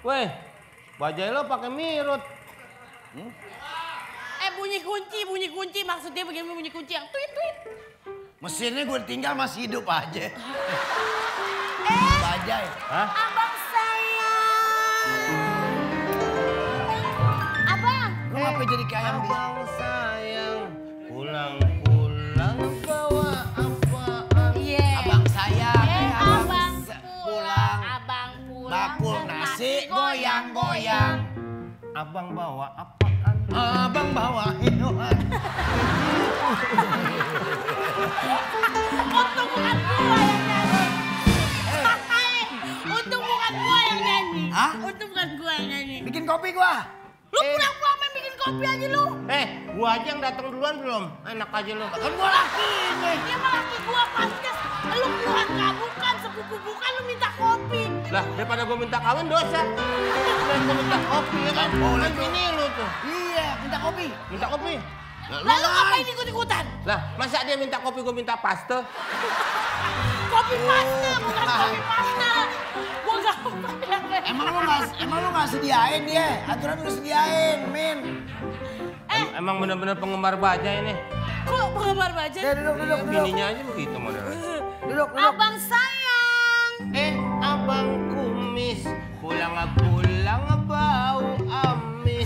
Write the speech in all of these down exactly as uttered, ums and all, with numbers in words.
Weh, bajai lo pakai mirut. Hmm? Eh bunyi kunci, bunyi kunci. Maksudnya bagaimana bunyi kunci yang tweet-tweet. Mesinnya gue tinggal masih hidup aja. Eh, bajai. Hah? abang sayang. Abang. Lu ngapain jadi kayak ayam bis? Abang sayang, pulang-pulang bawa apaan? Iya. Abang sayang. Eh, abang abang se- pulang. Abang pulang. Bakul dan nasi goyang-goyang. Abang bawa apaan? Abang bawa minuman. Untung bukan gua yang nyanyi. Untung bukan gua yang nyanyi. Hah? Untung bukan gua yang nyanyi. Bikin kopi gua. Lu pulang-pulang main bikin kopi aja lu. Eh, gua aja yang datang duluan belum? Enak aja lo. Kan gua laki ini. Dia mah laki gua pantes. Lu keluarga bukan, sepupu bukan, lu minta kopi. Lah, daripada gua minta kawin dosa. Dan gua minta kopi ya kan? Boleh Kan tuh. bini lu tuh. Iya, minta kopi. Minta kopi. Lalu ngapain ikut-ikutan? Lah, masa dia minta kopi, gua minta paste? Kopi pasta, bukan kopi pasta. Gua gak Emang lu nggak, emang lu nggak sediain dia? Aturan lu sediain, Min. Eh, Emang bener-bener penggemar bajai nih. kok penggemar baja? Eh, duduk, duduk, duduk. Bininya aja begitu modelnya. Duduk, duduk. Abang sayang. Eh, abang kumis, pulang-pulang bau amis.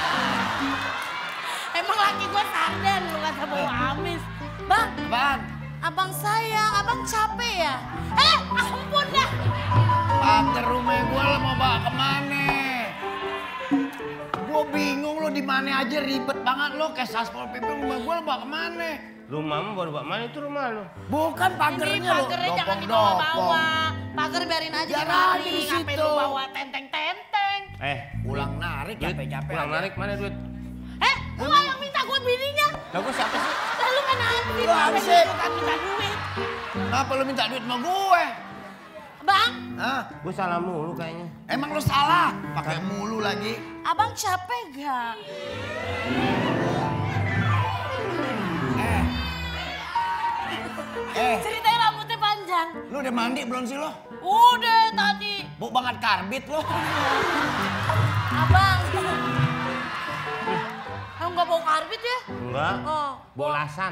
Emang laki gua sarden, lu kata bau amis. Bang, Apaan? abang sayang, abang capek ya? Eh, ampun dah. Pagar rumah gua lo mau bawa kemana? Gua bingung lo di mana aja ribet banget lo kayak saspol P P rumah gua lo bawa kemana? Rumahmu baru bawa mana itu rumah lu? Bukan Ini pagernya lo, pagernya jangan dopong-dopong. dibawa-bawa. Pager biarin aja Biar di aja mari. di Ngapain situ. lu bawa tenteng-tenteng? Eh, Pulang narik duit, capek-capek. pulang aja. narik mana duit? Eh, gua yang minta gua bininya. Lah gua siapa sih? Lalu kan Andi, Lu Hansip. kan minta duit. Kenapa lo minta duit sama gue? Bang, Hah? Gua salah mulu kayaknya. Emang lo salah? Pakai mulu lagi. abang capek gak? Eh. Eh, Ceritanya rambutnya panjang. lu udah mandi belum sih lo? Udah tadi. Bau banget karbit lo. Abang. Kamu gak bau karbit ya? Enggak. Oh. Bolasan.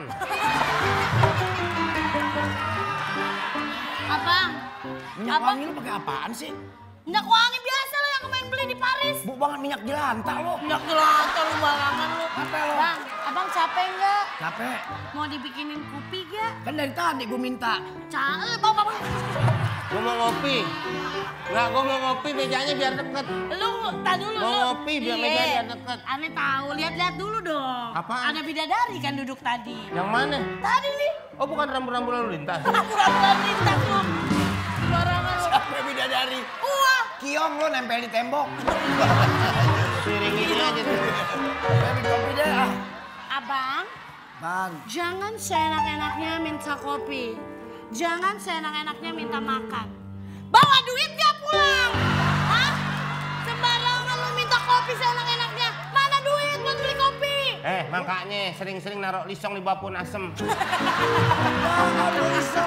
Abang. Minyak Abang. wangi lo pakai apaan sih? Minyak wangi biasa lo yang kemarin beli di Paris. Bau banget minyak jelantah lo. Minyak jelantah lu barangan lu. Apa lo? Bang, abang capek nggak? Capek. Mau dibikinin kopi gak? Kan dari tadi gue minta. Cae, bang, bang, bang. Gua mau ngopi. Enggak, gua mau ngopi mejanya biar deket. Lu, tak dulu Mau lu. ngopi biar Iya. mejanya deket. Aneh tahu, lihat-lihat dulu dong. Apaan? Ada bidadari kan duduk tadi. Yang mana? Tadi nih. Oh, bukan rambu-rambu lalu lintas. Pura-pura lintas lu. Barangan lu. Siapa bidadari? Wah. Kiong lo nempel di tembok. Piring ini aja tuh. Baby kopi deh ah. Abang, Bang. jangan seenak-enaknya minta kopi. Jangan seenak-enaknya minta makan. Bawa duit gak pulang? Hah? Sembarangan lu minta kopi seenak-enaknya. Mana duit buat beli kopi? Eh, makanya sering-sering naruh lisong di bapun asem. Bang, aduh iseng.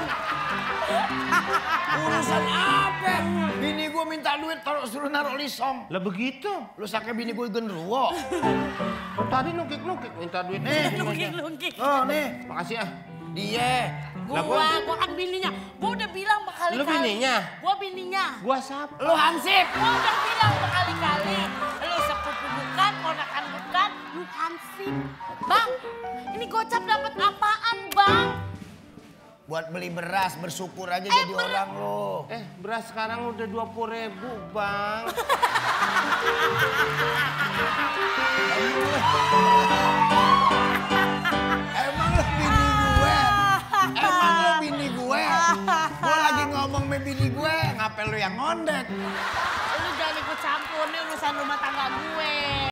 Urusan apa? Bini gue minta duit taruh suruh naruh lisong. Lah begitu. Lu sangka bini gue genderuwo. Oh, tadi nukik-nukik minta duit. Nih. Lungkik-lungkik. Oh nih, Makasih ah. dia. Gua, Lah, gua- gua kan bininya. Gua udah bilang berkali-kali. Lu bininya? Gua bininya. Gua siapa? Lu Hansip. Gua udah bilang berkali-kali. Lu sepupu bukan, ponakan bukan, lu hansip. Bang, ini gocap dapat apaan, Bang? Buat beli beras, bersyukur aja Eh, jadi ber- orang lo. Eh, beras sekarang udah dua puluh ribu, Bang. Aduh.